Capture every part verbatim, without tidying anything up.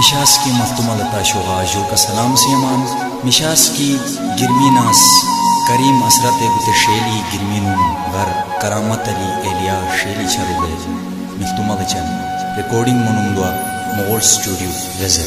मिशास्की मफ्तुमलता शोगाजो का सलाम सियमान मिशास्की गिरमीनास करीम असरत गुते शेली गिरमीनुन गर करामत अली एलिया शेली छरुगे मिफ्तुमलचन रिकॉर्डिंग मुनुंदवा मोगल स्टूडियो गजल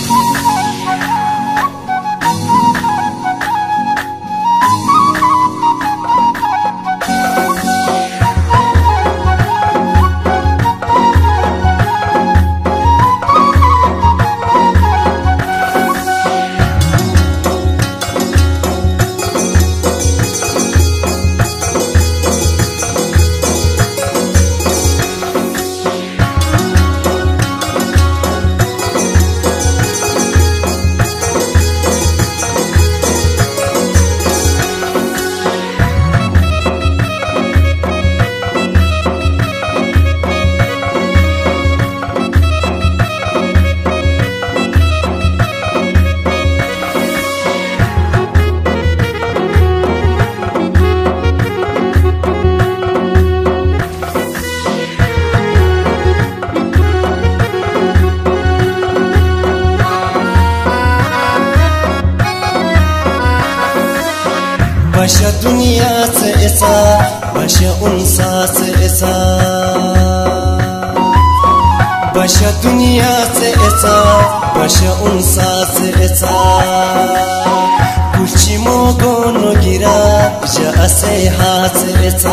बशा दुनिया से ऐसा बशा उनसा से ऐसा बशा दुनिया से ऐसा बशा उनसा से ऐसा कुछ मोगोनो गिरा जा से हाथ से ऐसा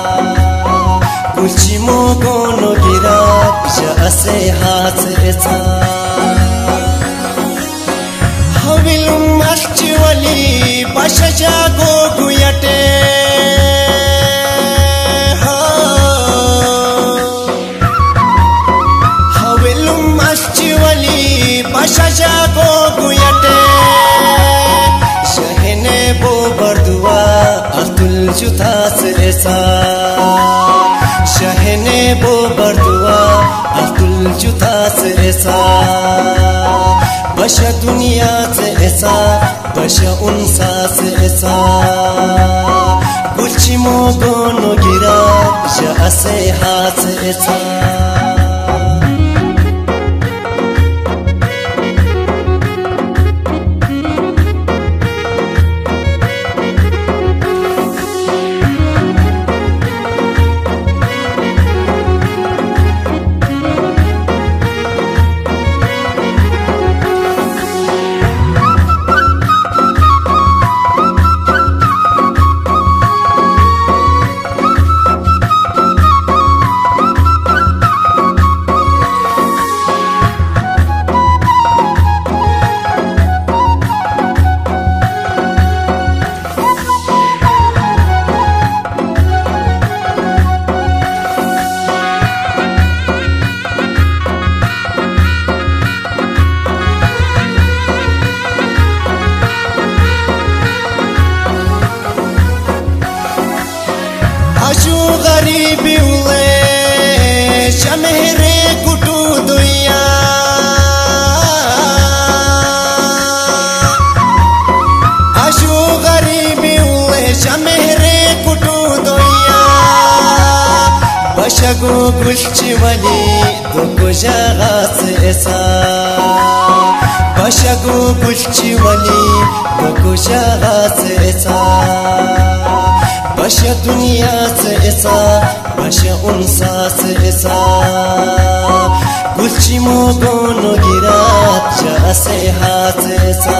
कुछ मोगोनो गिरा जा से हाथ से ऐसा हविलुम मश्चवली बशा जागो गुयटे हविलुम मश्चवली बशा जागो गुयटे शहने बो बर्दुआ अतुल जुथा से ऐसा शहने बो बर्दुआ अतुल जुथा से ऐसा बशा दुनिया से ऐसा बशा उनसा से ऐसा कुछ मोगोनो गिरा जा से हाथ से ऐसा आशु गरीबी उले शमेरे कुटू दुनिया आशु गरीबी उले शमेरे कुटू दुनिया बशगो गुलचवली दो जगह से ऐसा बशगो गुलचवली दो जगह से ऐसा बशा दुनिया से ऐसा बशा उनसा से ऐसा कुछ मोगोनो गिरा जा से हाथ से ऐसा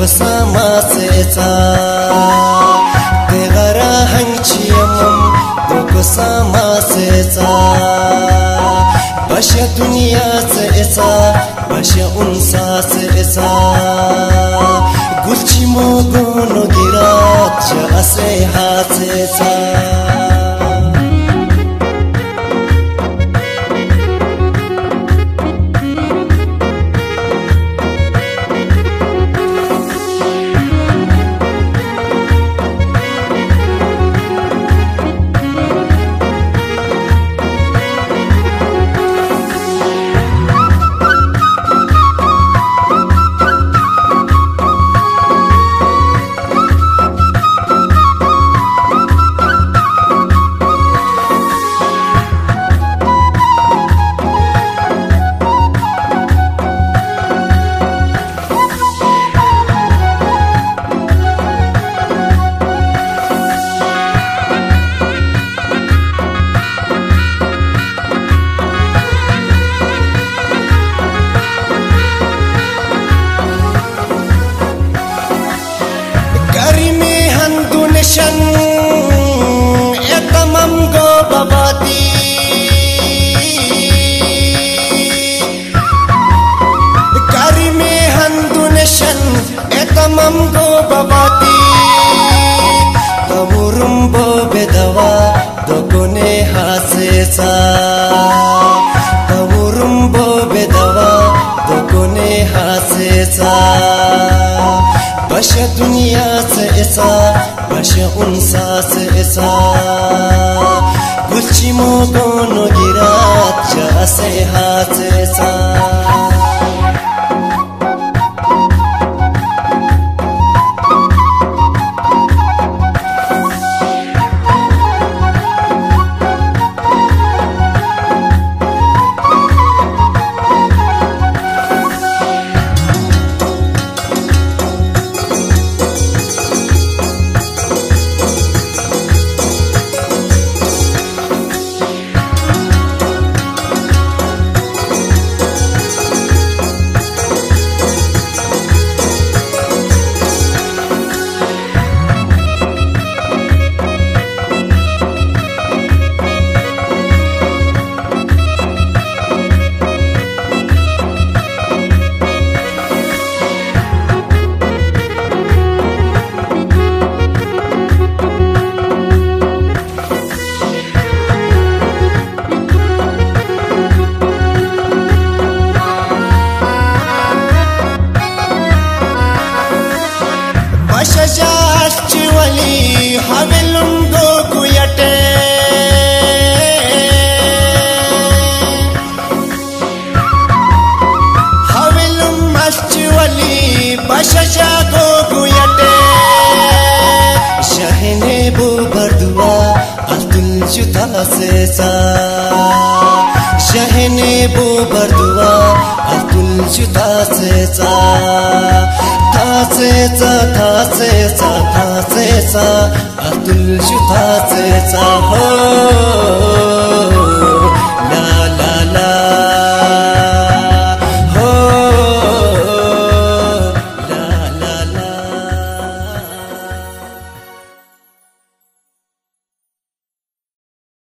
sama seca tegara hanciamam doko sama seca basha dunia seca basha unsa seca gulchi mogono girat jase hat seca Shan etamam go babati kari me handun shan etamam go babati tamurum bo bedawa dogone hasesa tamurum bo bedawa dogone hasesa basha dunia seesa basha unsa seesa gulchi mogono girat jase hat seesa Shashwali havelum go kuyate havelum mashwali bashasha go kuyate shahne bo bardua atul juta sesa shahne bo bardua atul juta sesa Thaseca, thaseca, thaseca, atul shu thaseca ho.